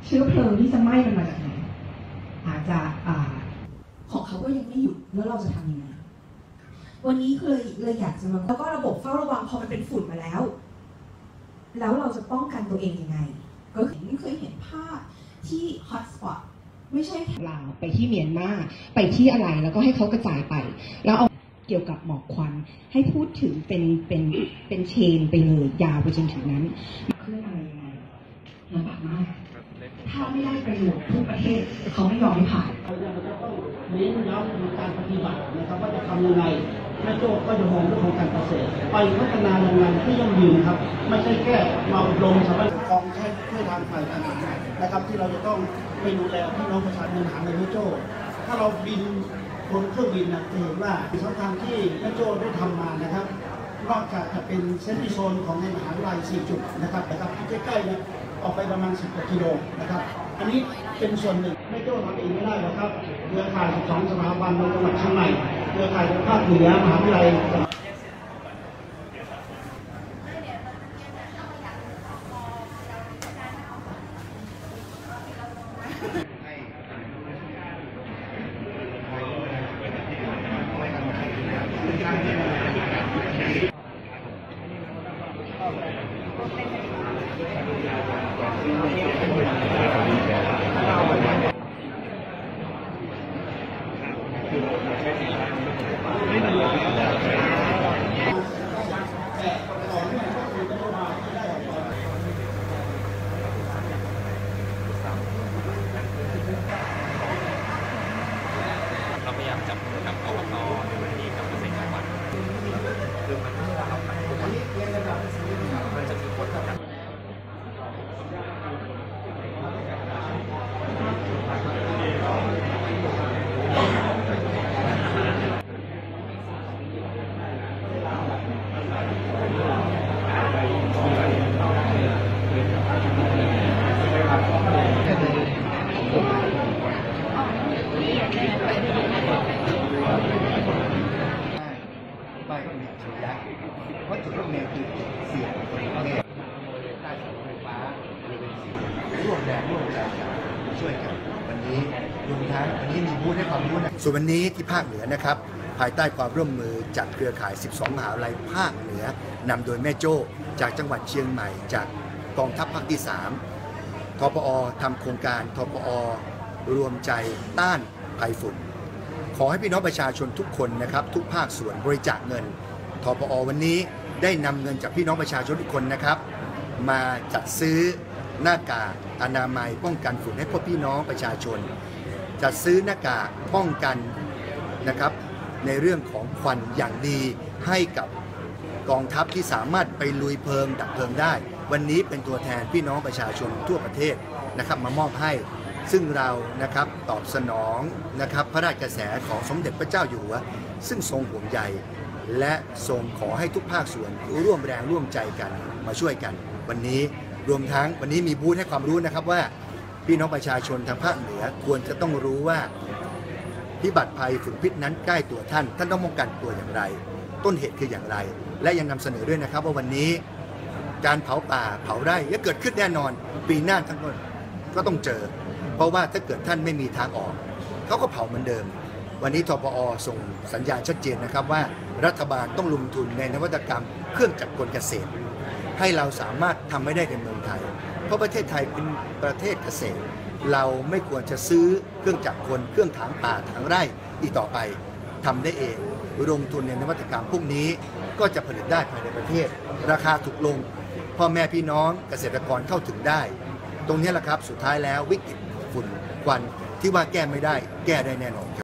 เชื้อเพลิงที่จะไหม้มันมาจากไหนอาจจะของเขาก็ยังไม่หยุดแล้วเราจะทำยังไงวันนี้เลยอยากจะมาแล้วก็ระบบเฝ้าระวังพอมันเป็นฝุ่นมาแล้วเราจะป้องกันตัวเองยังไงก็เคยเห็นภาพที่ฮอตสปอตไม่ใช่ลาวไปที่เมียนมาไปที่อะไรแล้วก็ให้เขากระจายไปแล้วเอาเกี่ยวกับหมอกควันให้พูดถึงเป็นเชนไปเลยยาวไปจนถึงนั้นเคลื่อนอะไรยังไงลำบากมากถ้าไม่ได้ประโยชน์ทุกประเทศเขาไม่ยอมให้ผ่านเราจะต้องเน้นย้ำในการปฏิบัตินะครับว่าจะทำยังไงแม่โจ้ก็จะมองเรื่องของการเกษตรไปพัฒนาโรงงานที่ยั่งยืนครับไม่ใช่แค่มาอบรมสำหรับกองใช้ช่วยทางฝ่ายทหารนะครับที่เราจะต้องไปดูแลพี่น้องประชาชนทหารในแม่โจ้ถ้าเราบินบนเครื่องบินนะจะเห็นว่าช่องทางที่แม่โจ้ได้ทำมานะครับนอกจากจะเป็นเซนติโซนของในมหาวิทยาลัย4 จุดนะครับใกล้ๆเนี่ยออกไปประมาณ10 กว่ากิโลนะครับอันนี้เป็นส่วนหนึ่งไม่โจ้ทำเองไม่ได้หรอกครับเครือข่าย12 สถาบันในจังหวัดเชียงใหม่เครือข่ายภาคเหนือมหาวิทยาลัยเราพยายามจับมือกับอบตในวันนี้กับเกษตรจังหวัดคือมันไม่เราไปมันจะมีคนแบบป้ายก็มีจุดยักษ์เพราะจุดร่วมแนวคือเสี่ยงคนประเทศใต้สายไฟฟ้าบริเวณสีร่วมแรงร่วมใจกันช่วยกันวันนี้รวมทั้งวันนี้มีบูธให้ความรู้นะส่วนวันนี้ที่ภาคเหนือนะครับภายใต้ความร่วมมือจากเครือข่าย 12 มหาวิทยาลัยภาคเหนือนำโดยแม่โจ้จากจังหวัดเชียงใหม่จากกองทัพภาคที่ 3 ทปอทำโครงการทปอรวมใจต้านภัยฝุ่นขอให้พี่น้องประชาชนทุกคนนะครับทุกภาคส่วนบริจาคเงินทปอวันนี้ได้นำเงินจากพี่น้องประชาชนทุกคนนะครับมาจัดซื้อหน้ากากอนามัยป้องกันฝุ่นให้พวกพี่น้องประชาชนจัดซื้อหน้ากากป้องกันนะครับในเรื่องของควันอย่างดีให้กับกองทัพที่สามารถไปลุยเพลิงดับเพลิงได้วันนี้เป็นตัวแทนพี่น้องประชาชนทั่วประเทศนะครับมามอบให้ซึ่งเรานะครับตอบสนองนะครับพระราชกระแสของสมเด็จพระเจ้าอยู่หัวซึ่งทรงห่วงใยและทรงขอให้ทุกภาคส่วนร่วมแรงร่วมใจกันมาช่วยกันวันนี้รวมทั้งวันนี้มีบูธให้ความรู้นะครับว่าพี่น้องประชาชนทางภาคเหนือควรจะต้องรู้ว่าพิบัติภัยฝุ่นพิษนั้นใกล้ตัวท่านต้องป้องกันตัวอย่างไรต้นเหตุคืออย่างไรและยังนำเสนอด้วยนะครับว่าวันนี้การเผาป่าเผาไร่จะเกิดขึ้นแน่นอนปีหน้าทั้งต้นก็ต้องเจอเพราะว่าถ้าเกิดท่านไม่มีทางออกเขาก็เผาเหมือนเดิมวันนี้ทปอส่งสัญญาณชัดเจนนะครับว่ารัฐบาลต้องลงทุนในนวัตกรรมเครื่องจักรกลเกษตรให้เราสามารถทำไม่ได้ในเมืองไทยเพราะประเทศไทยเป็นประเทศเกษตรเราไม่ควรจะซื้อเครื่องจักรกลเครื่องถางป่าถางไร่อีกต่อไปทำได้เองลงทุนในนวัตกรรมพวกนี้ก็จะผลิตได้ภายในประเทศราคาถูกลงพ่อแม่พี่น้องเกษตรกรเข้าถึงได้ตรงนี้แหละครับสุดท้ายแล้ววิกฤตฝุ่นควันที่ว่าแก้ไม่ได้แก้ได้แน่นอนครับ